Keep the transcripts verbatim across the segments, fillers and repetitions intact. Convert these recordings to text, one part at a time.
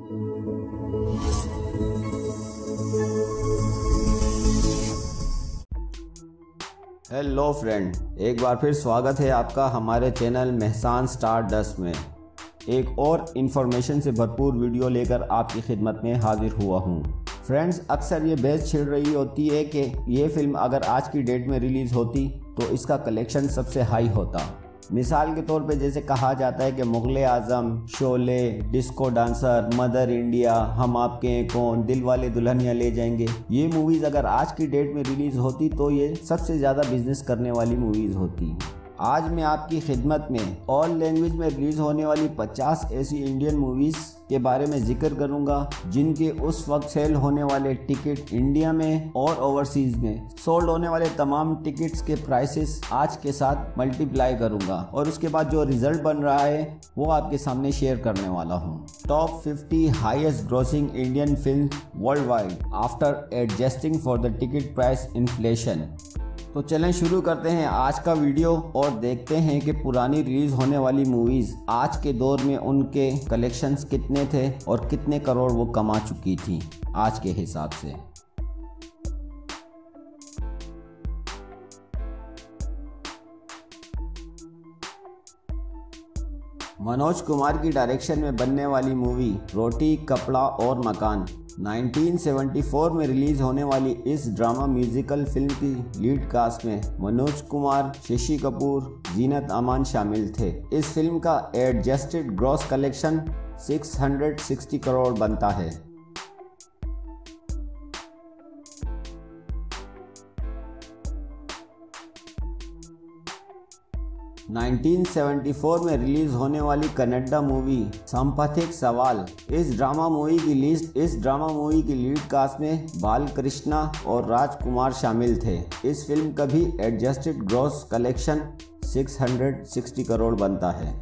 Hello friend, एक बार फिर स्वागत है आपका हमारे चैनल मेहसान स्टार डस्ट में। एक और इन्फॉर्मेशन से भरपूर वीडियो लेकर आपकी खिदमत में हाजिर हुआ हूँ। फ्रेंड्स, अक्सर ये बहस छिड़ रही होती है कि ये फिल्म अगर आज की डेट में रिलीज़ होती तो इसका कलेक्शन सबसे हाई होता। मिसाल के तौर पे जैसे कहा जाता है कि Mughal Azam, Sholay, disco dancer, mother India, Hum Aapke हैं कौन, दिल वाले दुल्हनिया ले जाएंगे, ये मूवीज़ अगर आज की डेट में रिलीज़ होती तो ये सबसे ज़्यादा बिजनेस करने वाली मूवीज़ होती। आज मैं आपकी खिदमत में ऑल लैंग्वेज में रिलीज़ होने वाली पचास ऐसी इंडियन मूवीज़ के बारे में जिक्र करूंगा जिनके उस वक्त सेल होने वाले टिकट इंडिया में और ओवरसीज़ में सोल्ड होने वाले तमाम टिकट्स के प्राइसेस आज के साथ मल्टीप्लाई करूंगा और उसके बाद जो रिजल्ट बन रहा है वो आपके सामने शेयर करने वाला हूं। Top fifty highest grossing Indian film world wide after adjusting for the ticket price inflation. तो चलें शुरू करते हैं आज का वीडियो और देखते हैं कि पुरानी रिलीज़ होने वाली मूवीज़ आज के दौर में उनके कलेक्शंस कितने थे और कितने करोड़ वो कमा चुकी थी आज के हिसाब से। मनोज कुमार की डायरेक्शन में बनने वाली मूवी रोटी कपड़ा और मकान उन्नीस सौ चौहत्तर में रिलीज होने वाली इस ड्रामा म्यूजिकल फिल्म की लीड कास्ट में मनोज कुमार, शशि कपूर, जीनत अमान शामिल थे। इस फिल्म का एडजस्टेड ग्रॉस कलेक्शन छह सौ साठ करोड़ बनता है। उन्नीस सौ चौहत्तर में रिलीज होने वाली कन्नड़ा मूवी संपथिक सवाल, इस ड्रामा मूवी की लिस्ट इस ड्रामा मूवी की लीड कास्ट में बालकृष्णा और राजकुमार शामिल थे। इस फिल्म का भी एडजस्टेड ग्रॉस कलेक्शन छह सौ साठ करोड़ बनता है।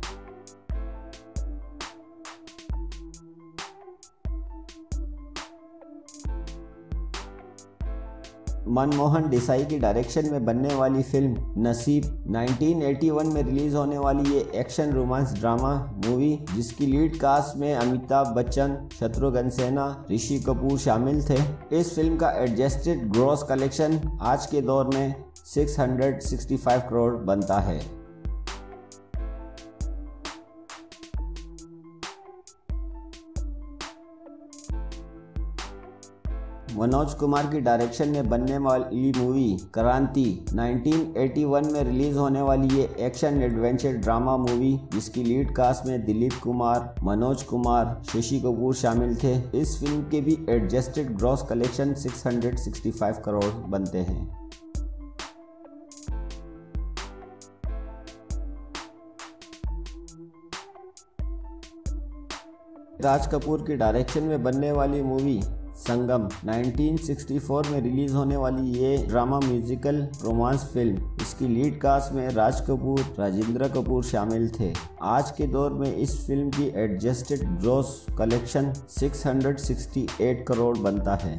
मनमोहन देसाई की डायरेक्शन में बनने वाली फिल्म नसीब उन्नीस सौ इक्यासी में रिलीज होने वाली ये एक्शन रोमांस ड्रामा मूवी जिसकी लीड कास्ट में अमिताभ बच्चन, शत्रुघ्न सिन्हा, ऋषि कपूर शामिल थे। इस फिल्म का एडजस्टेड ग्रॉस कलेक्शन आज के दौर में छह सौ पैंसठ करोड़ बनता है। मनोज कुमार की डायरेक्शन में बनने वाली मूवी क्रांति उन्नीस सौ इक्यासी में रिलीज होने वाली ये एक्शन एडवेंचर ड्रामा मूवी जिसकी लीड कास्ट में दिलीप कुमार, मनोज कुमार, शशि कपूर शामिल थे। इस फिल्म के भी एडजस्टेड ग्रॉस कलेक्शन छह सौ पैंसठ करोड़ बनते हैं। राज कपूर की डायरेक्शन में बनने वाली मूवी संगम उन्नीस सौ चौंसठ में रिलीज होने वाली ये ड्रामा म्यूजिकल रोमांस फिल्म इसकी लीड कास्ट में राज कपूर, राजेंद्र कपूर शामिल थे। आज के दौर में इस फिल्म की एडजस्टेड ग्रॉस कलेक्शन छह सौ अड़सठ करोड़ बनता है।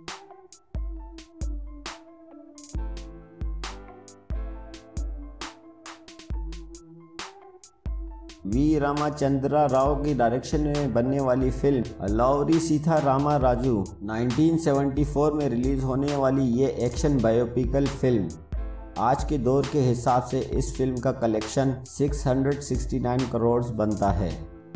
वी रामाचंद्रा राव की डायरेक्शन में बनने वाली फिल्म लौरी सीता रामा राजू उन्नीस सौ चौहत्तर में रिलीज होने वाली ये एक्शन बायोपिकल फिल्म आज के दौर के हिसाब से इस फिल्म का कलेक्शन छह सौ उनहत्तर करोड़ बनता है।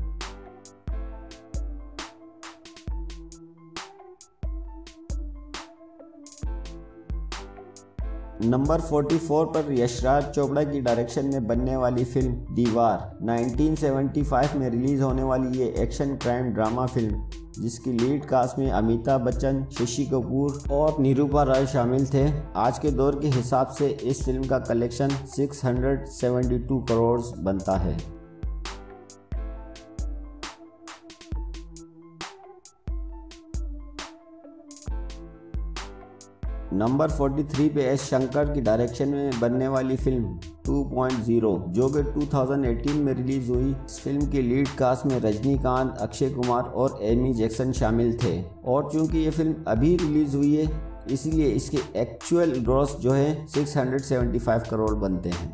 नंबर चौवालीस पर यशराज चोपड़ा की डायरेक्शन में बनने वाली फिल्म दीवार उन्नीस सौ पचहत्तर में रिलीज होने वाली ये एक्शन क्राइम ड्रामा फिल्म जिसकी लीड कास्ट में अमिताभ बच्चन, शशि कपूर और निरूपा रॉय शामिल थे। आज के दौर के हिसाब से इस फिल्म का कलेक्शन छह सौ बहत्तर करोड़ बनता है। नंबर तैंतालीस पे एस शंकर की डायरेक्शन में बनने वाली फिल्म टू पॉइंट ज़ीरो जो कि दो हज़ार अठारह में रिलीज हुई। इस फिल्म के लीड कास्ट में रजनीकांत, अक्षय कुमार और एमी जैक्सन शामिल थे और चूंकि ये फिल्म अभी रिलीज हुई है इसीलिए इसके एक्चुअल ग्रॉस जो है छह सौ पचहत्तर करोड़ बनते हैं।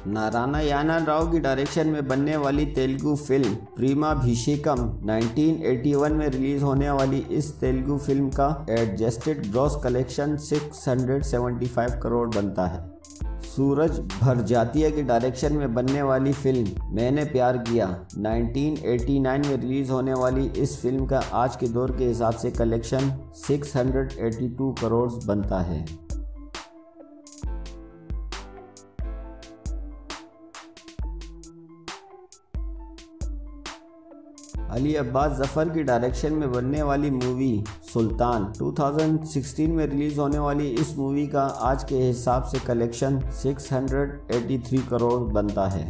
नारायण राव की डायरेक्शन में बनने वाली Telugu film Premabhishekam nineteen eighty one में रिलीज होने वाली इस तेलुगु फिल्म का एडजस्टेड ग्रॉस कलेक्शन छह सौ पचहत्तर करोड़ बनता है। सूरज भरजातिया की डायरेक्शन में बनने वाली film Maine Pyar Kiya nineteen eighty nine में रिलीज होने वाली इस फिल्म का आज के दौर के हिसाब से कलेक्शन छह सौ बयासी करोड़ बनता है। अली अब्बास जफर की डायरेक्शन में बनने वाली मूवी सुल्तान दो हज़ार सोलह में रिलीज होने वाली इस मूवी का आज के हिसाब से कलेक्शन छह सौ तिरासी करोड़ बनता है।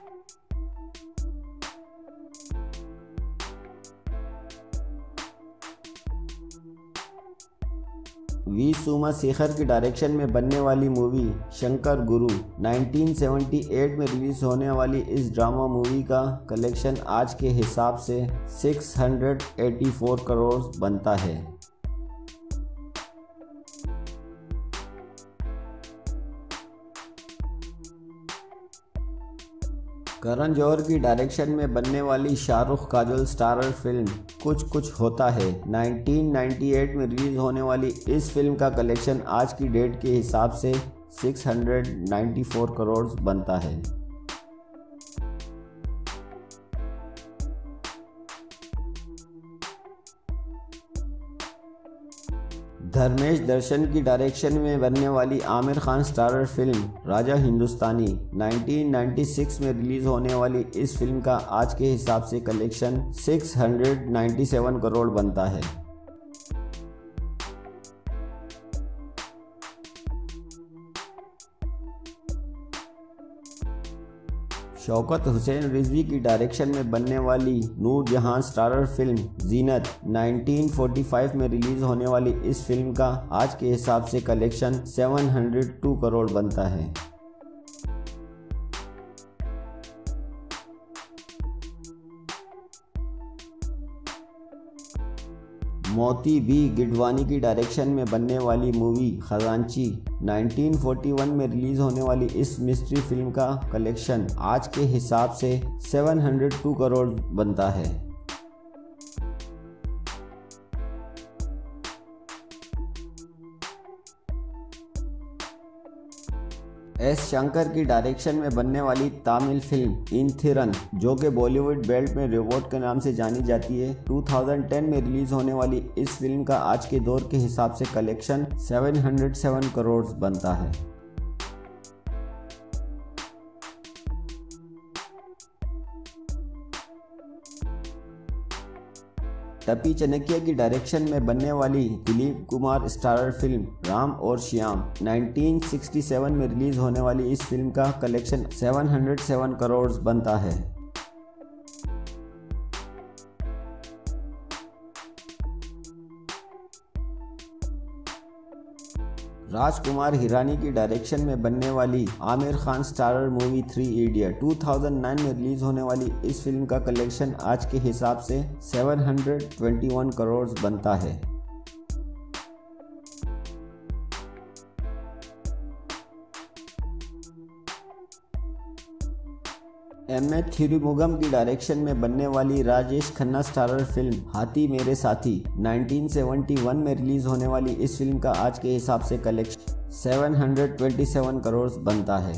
वी सोमशेखर की डायरेक्शन में बनने वाली movie Shankar Guru nineteen seventy eight में रिलीज होने वाली इस ड्रामा मूवी का कलेक्शन आज के हिसाब से छह सौ चौरासी करोड़ बनता है। करण जौहर की डायरेक्शन में बनने वाली शाहरुख काजोल स्टारर फिल्म कुछ Kuch Hota Hai nineteen ninety eight में रिलीज होने वाली इस फिल्म का कलेक्शन आज की डेट के हिसाब से छह सौ चौरानवे करोड़ बनता है। धर्मेश दर्शन की डायरेक्शन में बनने वाली Aamir Khan starrer film Raja Hindustani nineteen ninety six में रिलीज होने वाली इस फिल्म का आज के हिसाब से कलेक्शन छह सौ सत्तानवे करोड़ बनता है। शौकत हुसैन रिजवी की डायरेक्शन में बनने वाली Noor Jehan starrer film Zeenat nineteen forty five में रिलीज होने वाली इस फिल्म का आज के हिसाब से कलेक्शन सात सौ दो करोड़ बनता है। मोती बी गिडवानी की डायरेक्शन में बनने वाली movie Khazanchi nineteen forty one में रिलीज होने वाली इस मिस्ट्री फिल्म का कलेक्शन आज के हिसाब से सात सौ दो करोड़ बनता है। एस शंकर की डायरेक्शन में बनने वाली तमिल फिल्म इंथिरन जो कि बॉलीवुड बेल्ट में रिवॉर्ड के नाम से जानी जाती है दो हज़ार दस में रिलीज होने वाली इस फिल्म का आज के दौर के हिसाब से कलेक्शन सात सौ सात करोड़ बनता है। टप्पी चनकिया की डायरेक्शन में बनने वाली Dilip Kumar starrer film Ram Aur Shyam nineteen sixty seven में रिलीज होने वाली इस फिल्म का कलेक्शन सात सौ सात करोड़ बनता है। राजकुमार हिरानी की डायरेक्शन में बनने वाली Aamir Khan starrer movie three idiot दो हज़ार नौ में रिलीज होने वाली इस फिल्म का कलेक्शन आज के हिसाब से सात सौ इक्कीस करोड़ बनता है। एम ए थिरुमुगम की डायरेक्शन में बनने वाली Rajesh Khanna starrer film Haathi Mere Saathi nineteen seventy one में रिलीज होने वाली इस फिल्म का आज के हिसाब से कलेक्शन सात सौ सत्ताईस करोड़ बनता है।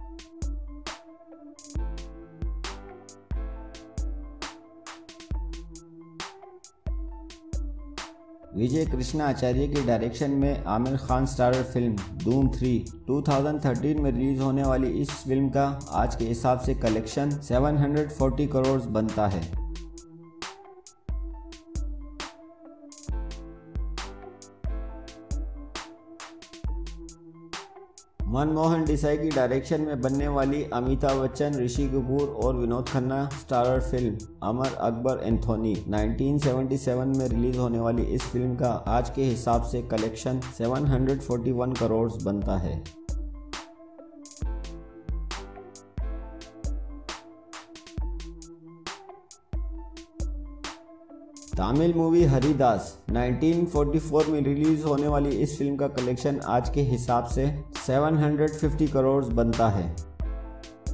विजय कृष्णा आचार्य की डायरेक्शन में Aamir Khan starrer film Dhoom three दो हज़ार तेरह में रिलीज होने वाली इस फिल्म का आज के हिसाब से कलेक्शन सात सौ चालीस करोड़ बनता है। मनमोहन देसाई की डायरेक्शन में बनने वाली अमिताभ बच्चन, ऋषि कपूर और Vinod Khanna starrer film Amar Akbar Anthony nineteen seventy seven में रिलीज होने वाली इस फिल्म का आज के हिसाब से कलेक्शन सात सौ इकतालीस करोड़ बनता है। Tamil movie Haridas nineteen forty four में रिलीज होने वाली इस फिल्म का कलेक्शन आज के हिसाब से सात सौ पचास करोड़ बनता है।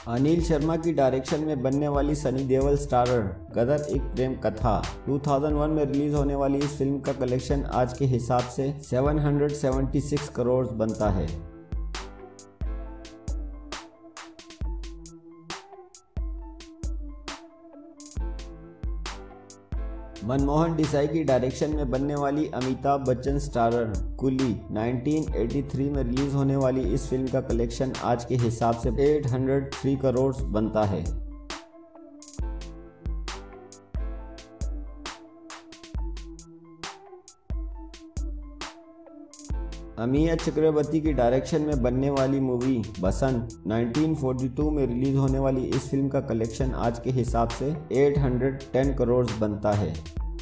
अनिल शर्मा की डायरेक्शन में बनने वाली सनी देओल स्टारर गदर एक प्रेम कथा दो हज़ार एक में रिलीज होने वाली इस फिल्म का कलेक्शन आज के हिसाब से सात सौ छिहत्तर करोड़ बनता है। मनमोहन देसाई की डायरेक्शन में बनने वाली अमिताभ बच्चन स्टारर कुली उन्नीस सौ तिरासी में रिलीज होने वाली इस फिल्म का कलेक्शन आज के हिसाब से आठ सौ तीन करोड़ बनता है। अमिया चक्रवर्ती की डायरेक्शन में बनने वाली मूवी बसंत उन्नीस सौ बयालीस में रिलीज होने वाली इस फिल्म का कलेक्शन आज के हिसाब से आठ सौ दस करोड़ बनता है।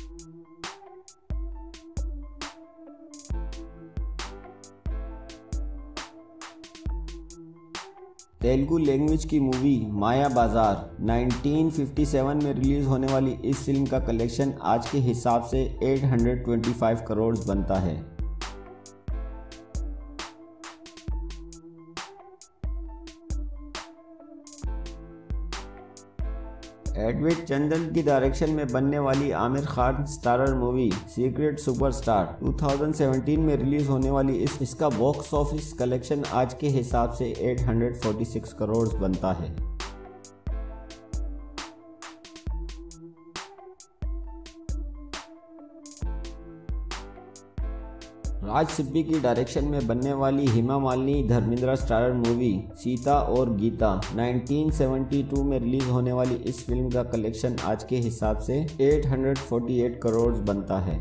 तेलुगु लैंग्वेज की मूवी माया बाजार उन्नीस सौ सत्तावन में रिलीज होने वाली इस फिल्म का कलेक्शन आज के हिसाब से आठ सौ पच्चीस करोड़ बनता है। एडवर्ड चंदन की डायरेक्शन में बनने वाली Aamir Khan starrer movie secret superstar दो हज़ार सत्रह में रिलीज होने वाली इस इसका बॉक्स ऑफिस कलेक्शन आज के हिसाब से आठ सौ छियालीस करोड़ बनता है। राज सिब्बी की डायरेक्शन में बनने वाली हेमा मालिनी धर्मेंद्र स्टारर मूवी सीता और गीता उन्नीस सौ बहत्तर में रिलीज होने वाली इस फिल्म का कलेक्शन आज के हिसाब से आठ सौ अड़तालीस करोड़ बनता है।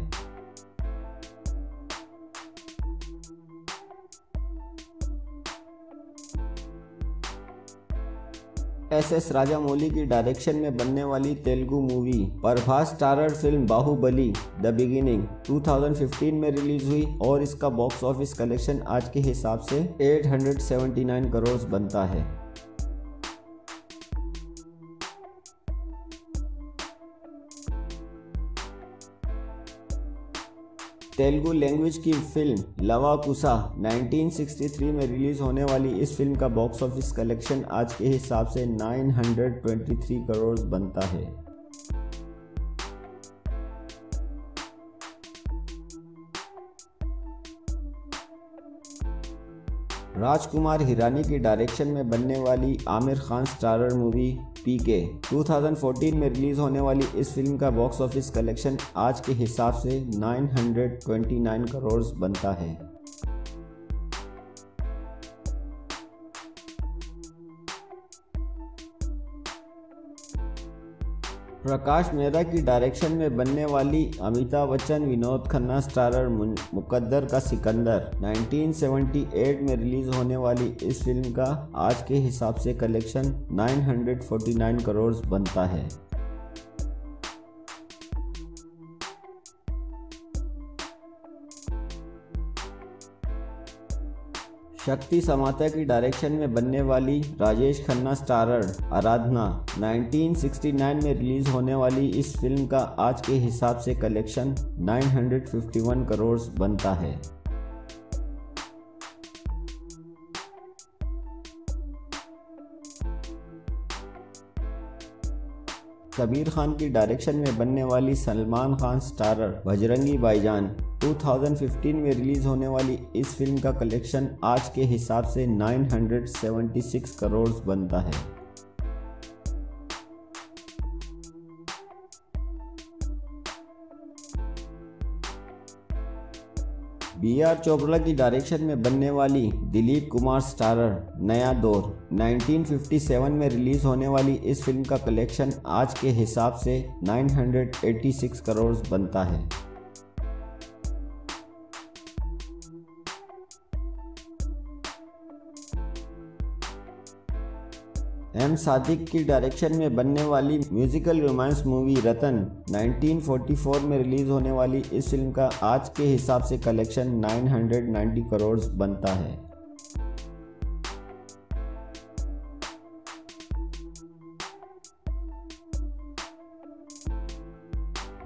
एस एस राजामौली की डायरेक्शन में बनने वाली Telugu movie Prabhas starrer film Baahubali the beginning दो हज़ार पंद्रह में रिलीज हुई और इसका बॉक्स ऑफिस कलेक्शन आज के हिसाब से आठ सौ उन्यासी करोड़ बनता है। तेलुगु लैंग्वेज की फिल्म लवा कुसा उन्नीस सौ तिरसठ में रिलीज होने वाली इस फिल्म का बॉक्स ऑफिस कलेक्शन आज के हिसाब से नौ सौ तेईस करोड़ बनता है। राजकुमार हिरानी की डायरेक्शन में बनने वाली Aamir Khan starrer movie PK दो हज़ार चौदह में रिलीज होने वाली इस फिल्म का बॉक्स ऑफिस कलेक्शन आज के हिसाब से नौ सौ उनतीस करोड़ बनता है। प्रकाश मेहरा की डायरेक्शन में बनने वाली अमिताभ बच्चन विनोद खन्ना स्टारर मुकद्दर का सिकंदर उन्नीस सौ अठहत्तर में रिलीज होने वाली इस फिल्म का आज के हिसाब से कलेक्शन नौ सौ उनचास करोड़ बनता है। शक्ति समाता की डायरेक्शन में बनने वाली राजेश खन्ना स्टारर आराधना उन्नीस सौ उनहत्तर में रिलीज होने वाली इस फिल्म का आज के हिसाब से कलेक्शन नौ सौ इक्यावन करोड़ बनता है। कबीर खान की डायरेक्शन में बनने वाली सलमान खान स्टारर बजरंगी भाईजान दो हज़ार पंद्रह में रिलीज होने वाली इस फिल्म का कलेक्शन आज के हिसाब से नौ सौ छिहत्तर करोड़ बनता है। बी आर चोपड़ा की डायरेक्शन में बनने वाली दिलीप कुमार स्टारर नया दौर उन्नीस सौ सत्तावन में रिलीज होने वाली इस फिल्म का कलेक्शन आज के हिसाब से नौ सौ छियासी करोड़ बनता है। एम सादिक की डायरेक्शन में बनने वाली म्यूजिकल रोमांस मूवी रतन उन्नीस सौ चौवालीस में रिलीज होने वाली इस फिल्म का आज के हिसाब से कलेक्शन नौ सौ नब्बे करोड़ बनता है।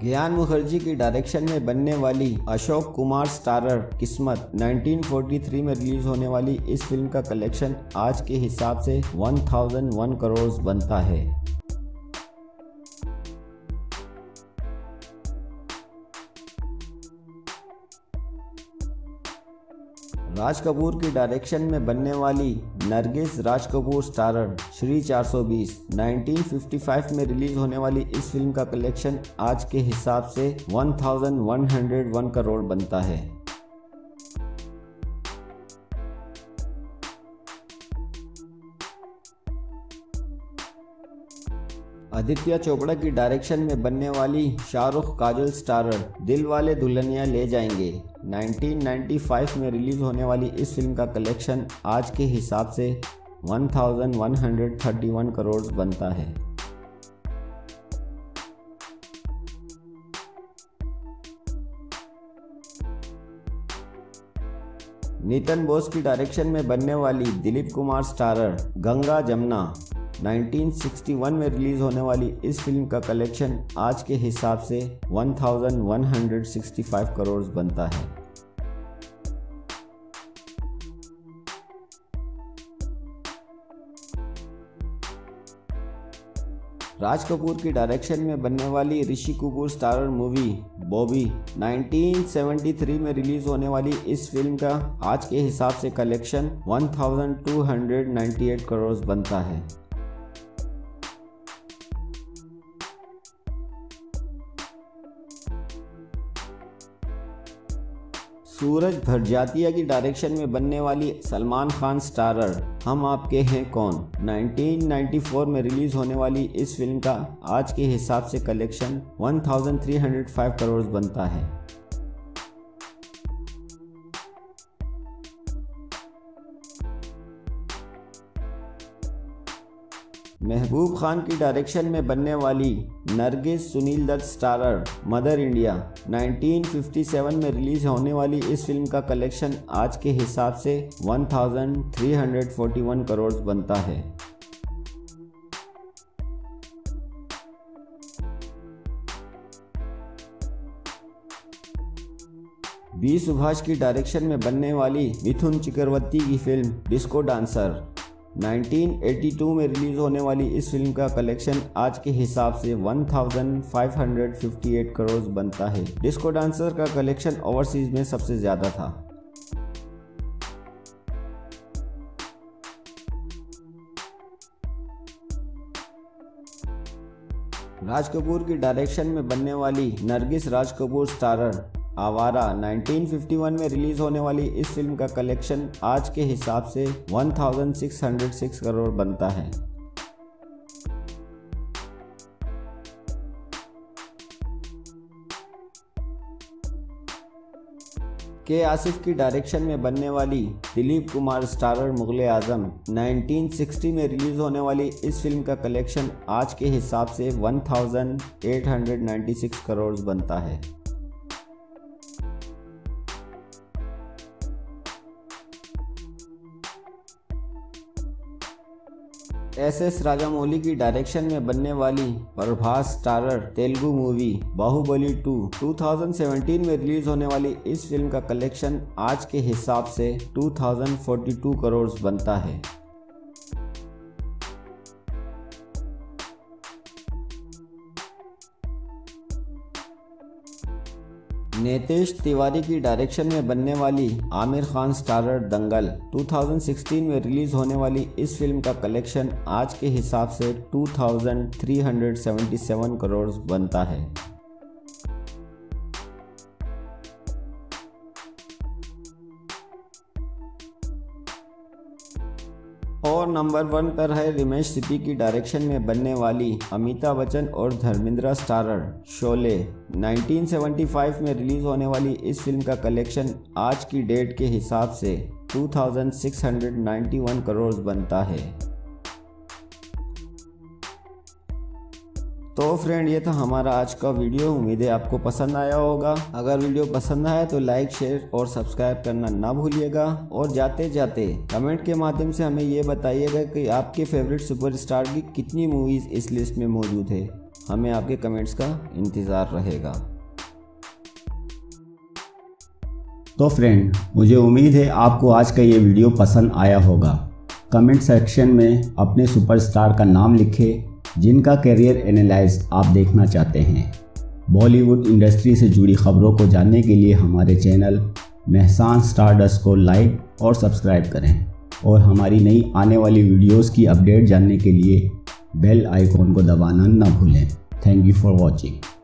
ज्ञान मुखर्जी की डायरेक्शन में बनने वाली अशोक कुमार स्टारर किस्मत उन्नीस सौ तैंतालीस में रिलीज होने वाली इस फिल्म का कलेक्शन आज के हिसाब से एक हज़ार एक करोड़ बनता है। राज कपूर की डायरेक्शन में बनने वाली नरगिस राज कपूर स्टारर श्री चार सौ बीस उन्नीस सौ पचपन में रिलीज होने वाली इस फिल्म का कलेक्शन आज के हिसाब से एक हज़ार एक सौ एक करोड़ बनता है। आदित्य चोपड़ा की डायरेक्शन में बनने वाली शाहरुख काजोल स्टारर दिल वाले दुल्हनिया ले जाएंगे उन्नीस सौ पचानवे में रिलीज होने वाली इस फिल्म का कलेक्शन आज के हिसाब से एक हज़ार एक सौ इकतीस करोड़ बनता है। नितिन बोस की डायरेक्शन में बनने वाली दिलीप कुमार स्टारर गंगा जमुना उन्नीस सौ इकसठ में रिलीज होने वाली इस फिल्म का कलेक्शन आज के हिसाब से एक हज़ार एक सौ पैंसठ करोड़ बनता है। राज कपूर की डायरेक्शन में बनने वाली Rishi Kapoor starrer movie Bobby उन्नीस सौ तिहत्तर में रिलीज होने वाली इस फिल्म का आज के हिसाब से कलेक्शन एक हज़ार दो सौ अट्ठानवे करोड़ बनता है। सूरज भरजातिया की डायरेक्शन में बनने वाली सलमान खान स्टारर हम आपके हैं कौन उन्नीस सौ चौरानवे में रिलीज होने वाली इस फिल्म का आज के हिसाब से कलेक्शन एक हज़ार तीन सौ पाँच करोड़ बनता है। महबूब खान की डायरेक्शन में बनने वाली Nargis Sunil Dutt starrer mother India उन्नीस सौ सत्तावन में रिलीज होने वाली इस फिल्म का कलेक्शन आज के हिसाब से एक हज़ार तीन सौ इकतालीस करोड़ बनता है। बी सुभाष की डायरेक्शन में बनने वाली मिथुन चक्रवर्ती की फिल्म डिस्को डांसर उन्नीस सौ बयासी में रिलीज होने वाली इस फिल्म का कलेक्शन आज के हिसाब से एक हज़ार पाँच सौ अट्ठावन करोड़ बनता है। डिस्को डांसर का कलेक्शन ओवरसीज में सबसे ज्यादा था। राज कपूर की डायरेक्शन में बनने वाली नरगिस राज कपूर स्टारर आवारा उन्नीस सौ इक्यावन में रिलीज होने वाली इस फिल्म का कलेक्शन आज के हिसाब से एक हज़ार छह सौ छह करोड़ बनता है। के आसिफ की डायरेक्शन में बनने वाली दिलीप कुमार स्टारर मुगले आजम उन्नीस सौ साठ में रिलीज होने वाली इस फिल्म का कलेक्शन आज के हिसाब से एक हज़ार आठ सौ छियानवे करोड़ बनता है। एस एस राजामौली की डायरेक्शन में बनने वाली Prabhas starrer Telugu movie Baahubali two दो हज़ार सत्रह में रिलीज होने वाली इस फिल्म का कलेक्शन आज के हिसाब से दो हज़ार बयालीस करोड़ बनता है। नितेश तिवारी की डायरेक्शन में बनने वाली आमिर खान स्टारर दंगल दो हज़ार सोलह में रिलीज होने वाली इस फिल्म का कलेक्शन आज के हिसाब से दो हज़ार तीन सौ सतहत्तर करोड़ बनता है। और नंबर वन पर है रमेश सिप्पी की डायरेक्शन में बनने वाली अमिताभ बच्चन और धर्मेंद्र स्टारर शोले उन्नीस सौ पचहत्तर में रिलीज होने वाली इस फिल्म का कलेक्शन आज की डेट के हिसाब से दो हज़ार छह सौ इक्यानवे करोड़ बनता है। तो फ्रेंड, ये था हमारा आज का वीडियो। उम्मीद है आपको पसंद आया होगा। अगर वीडियो पसंद आया तो लाइक, शेयर और सब्सक्राइब करना ना भूलिएगा। और जाते जाते कमेंट के माध्यम से हमें ये बताइएगा कि आपके फेवरेट सुपरस्टार की कितनी मूवीज़ इस लिस्ट में मौजूद है। हमें आपके कमेंट्स का इंतज़ार रहेगा। तो फ्रेंड, मुझे उम्मीद है आपको आज का ये वीडियो पसंद आया होगा। कमेंट सेक्शन में अपने सुपरस्टार का नाम लिखें जिनका करियर एनालाइज आप देखना चाहते हैं। बॉलीवुड इंडस्ट्री से जुड़ी खबरों को जानने के लिए हमारे चैनल मेहसान स्टारडस्ट को लाइक और सब्सक्राइब करें और हमारी नई आने वाली वीडियोस की अपडेट जानने के लिए बेल आइकॉन को दबाना न भूलें। Thank you for watching.